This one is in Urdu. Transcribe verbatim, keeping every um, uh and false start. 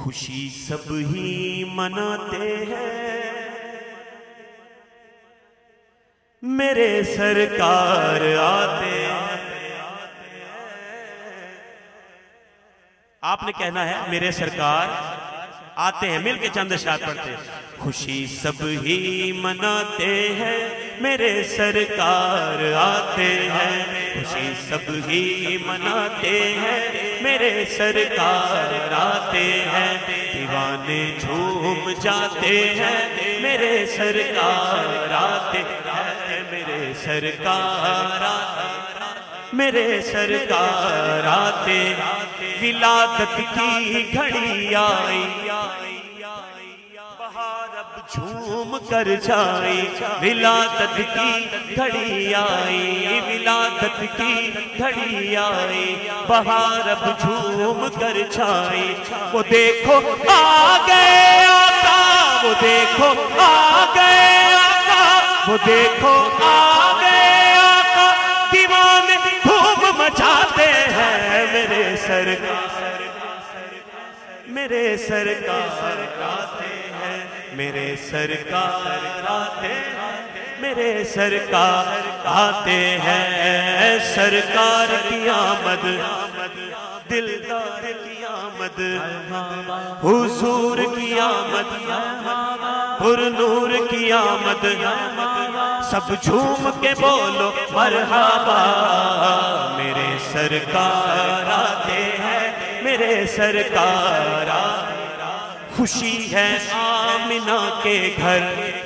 خوشی سب ہی مناتے ہیں میرے سرکار آتے ہیں. آپ نے کہنا ہے میرے سرکار آتے ہیں. مل کے چند اشعار پڑھتے ہیں. خوشی سب ہی مناتے ہیں میرے سرکار آتے ہیں. خوشی سب ہی مناتے ہیں میرے سرکار آتے ہیں. دیوانے جھوم جاتے ہیں میرے سرکار آتے ہیں. میرے سرکار آتے میرے سرکار آتے. ولادت کی گھڑی آئی بہار اب جھوم کر جائی. ولادت کی گھڑی آئی ولادت کی گھڑی آئی بہار اب جھوم کر جائی. وہ دیکھو آ گئے آقا وہ دیکھو آ گئے آقا وہ دیکھو آ گئے آقا. دیوانے دھوم مچاتے ہیں میرے سرکار میرے سرکار آتے ہیں. میرے سرکار آتے ہیں میرے سرکار آتے ہیں. سرکار کی آمد دلدار کی آمد حضور کی آمد پر نور کی آمد. سب جھوم کے بولو مرحبا. میرے سرکار آتے ہیں میرے سرکار آتے. خوشی ہے آمنہ کے گھر